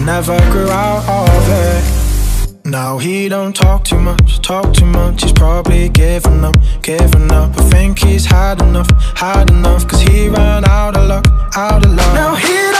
never grew out of it. Now he don't talk too much, he's probably given up. I think he's had enough, cause he ran out of luck, Now he don't